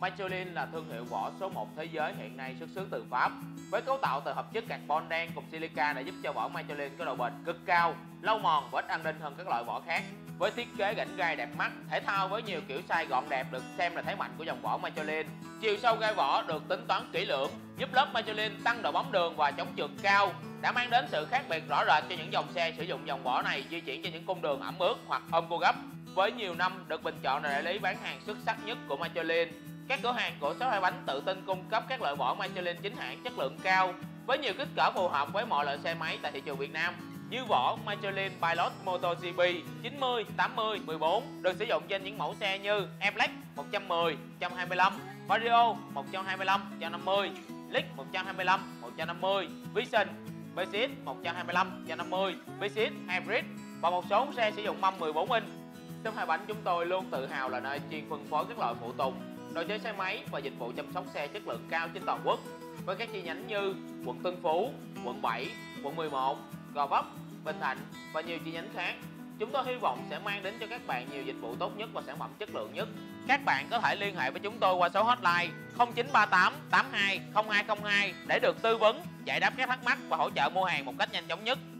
Michelin là thương hiệu vỏ số 1 thế giới hiện nay xuất xứ từ Pháp. Với cấu tạo từ hợp chất carbon đen cùng silica đã giúp cho vỏ Michelin có độ bền cực cao, lâu mòn và ít an ninh hơn các loại vỏ khác. Với thiết kế gãnh gai đẹp mắt, thể thao với nhiều kiểu size gọn đẹp được xem là thế mạnh của dòng vỏ Michelin. Chiều sâu gai vỏ được tính toán kỹ lưỡng, giúp lớp Michelin tăng độ bóng đường và chống trượt cao, đã mang đến sự khác biệt rõ rệt cho những dòng xe sử dụng dòng vỏ này di chuyển trên những cung đường ẩm ướt hoặc ôm cua gấp. Với nhiều năm được bình chọn là đại lý bán hàng xuất sắc nhất của Michelin, các cửa hàng của shop 2 bánh tự tin cung cấp các loại vỏ Michelin chính hãng chất lượng cao với nhiều kích cỡ phù hợp với mọi loại xe máy tại thị trường Việt Nam, như vỏ Michelin Pilot MotoGP 90, 80, 14 được sử dụng trên những mẫu xe như E-Black 110, 125, Vario 125, 150, League 125, 150, Vision, Basic 125, 150, Basic Hybrid và một số xe sử dụng mâm 14 inch. Shop 2 bánh chúng tôi luôn tự hào là nơi chuyên phân phối các loại phụ tùng, đồ chơi xe máy và dịch vụ chăm sóc xe chất lượng cao trên toàn quốc, với các chi nhánh như quận Tân Phú, quận 7, quận 11, Gò Vấp, Bình Thạnh và nhiều chi nhánh khác. Chúng tôi hy vọng sẽ mang đến cho các bạn nhiều dịch vụ tốt nhất và sản phẩm chất lượng nhất. Các bạn có thể liên hệ với chúng tôi qua số hotline 0938 82 0202 để được tư vấn, giải đáp các thắc mắc và hỗ trợ mua hàng một cách nhanh chóng nhất.